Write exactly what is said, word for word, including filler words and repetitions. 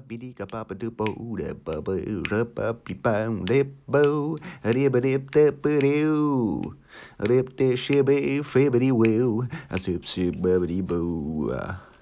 bidi ka papa do bo da ba ba da ba bi ba de bo de ba de de ba do rip de shibby fibbity woo a soup soup babity boo.